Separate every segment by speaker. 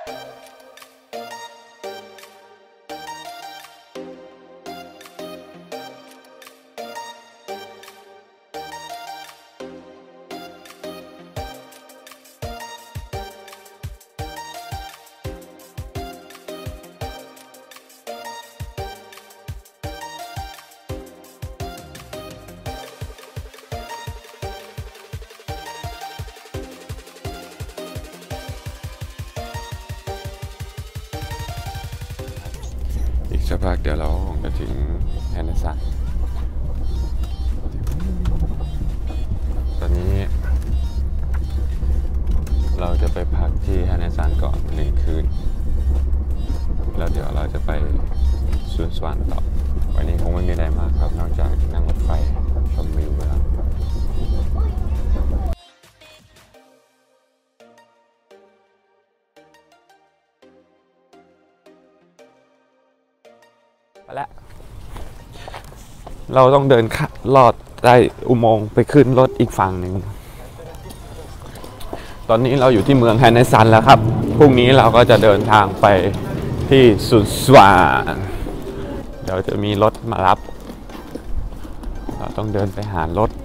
Speaker 1: อีกสักพักเดี๋ยวเราคงจะถึงแฮนเนสันตอนนี้เราจะไปพักที่แฮนเนสันก่อน1 คืนแล้วเดี๋ยวเราจะไปซูนสวานต่อวันนี้คงไม่มีอะไรมากครับนอกจากนั่งรถไฟชมวิวไปแล้วไปแล้วเราต้องเดินลอดได้อุโมงค์ไปขึ้นรถอีกฝั่งหนึ่งตอนนี้เราอยู่ที่เมืองแฮนเนสันแล้วครับพรุ่งนี้เราก็จะเดินทางไปที่ซูนสวานเดี๋ยวจะมีรถมารับเราต้องเดินไปหารถ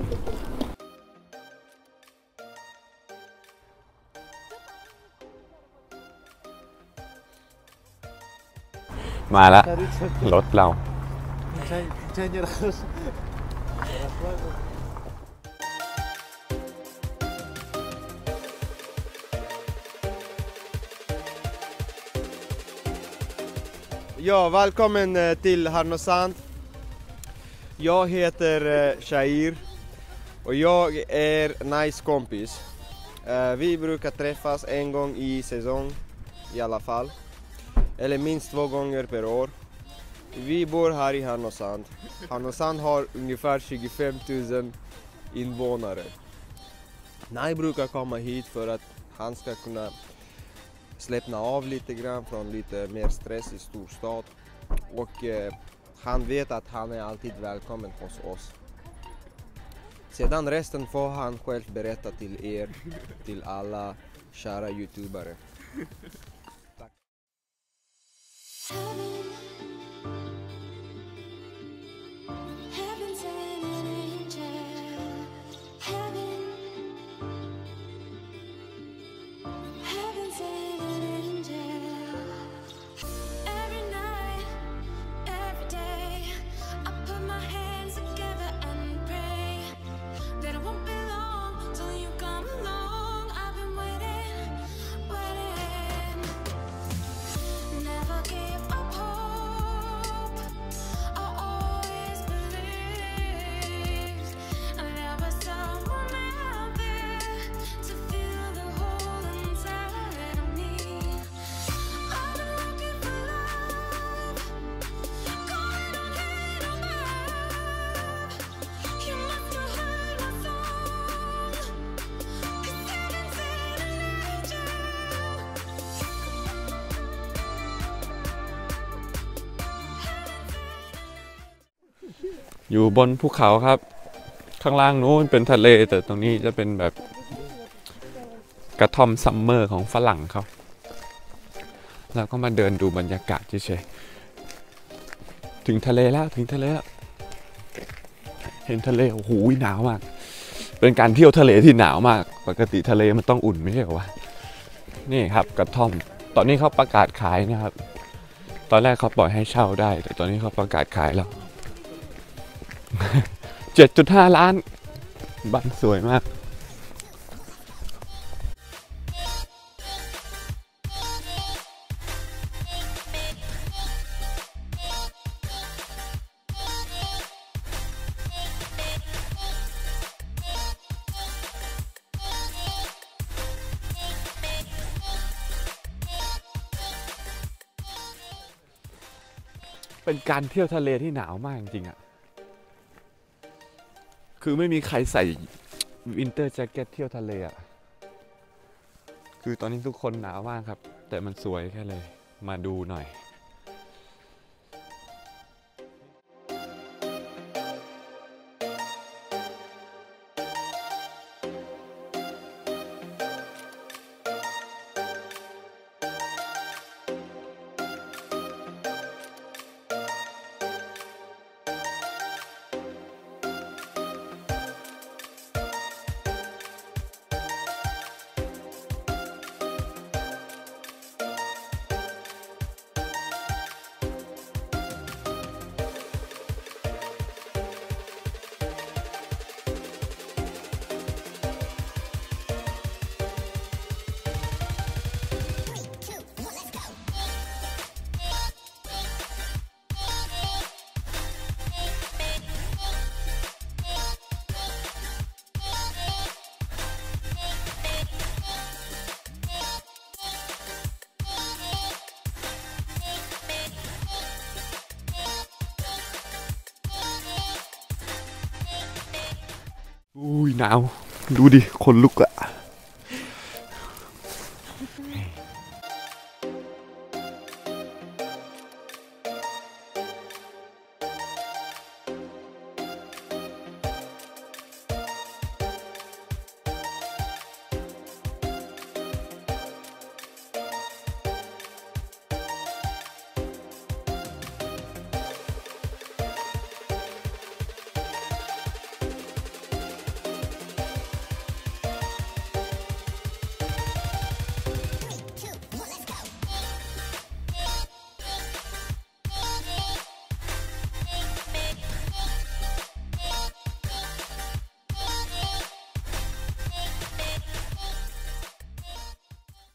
Speaker 1: มาแล้วรถเรา
Speaker 2: Ja, välkommen till Härnösand. Jag heter Shair och jag är nice kompis. Vi brukar träffas en gång i säsong i alla fall. Eller minst 2 gånger per år. Vi bor här i Härnösand. Härnösand har ungefär 25 000 invånare. Naj brukar komma hit för att han ska kunna släppna av lite grann från lite mer stress i storstad. Och han vet att han är alltid välkommen hos oss. Sedan resten får han själv berätta till er, till alla kära youtubare. Tack.
Speaker 1: อยู่บนภูเขาครับข้างล่างนู้นเป็นทะเลแต่ตรงนี้จะเป็นแบบกระท่อมซัมเมอร์ของฝรั่งเขาเราก็มาเดินดูบรรยากาศเฉยๆถึงทะเลแล้วเห็นทะเลโอ้โหหนาวมากเป็นการเที่ยวทะเลที่หนาวมากปกติทะเลมันต้องอุ่นไม่ใช่เหรอวะนี่ครับกระท่อมตอนนี้เขาประกาศขายนะครับตอนแรกเขาปล่อยให้เช่าได้แต่ตอนนี้เขาประกาศขายแล้ว7.5 ล้านบ้านสวยมากเป็นการเที่ยวทะเลที่หนาวมากจริงๆอ่ะคือไม่มีใครใส่วินเตอร์แจ็คเก็ตเที่ยวทะเลอ่ะคือตอนนี้ทุกคนหนาวมากครับแต่มันสวยแค่เลยมาดูหน่อยอุ้ยหนาวดูดิคนลุกอะ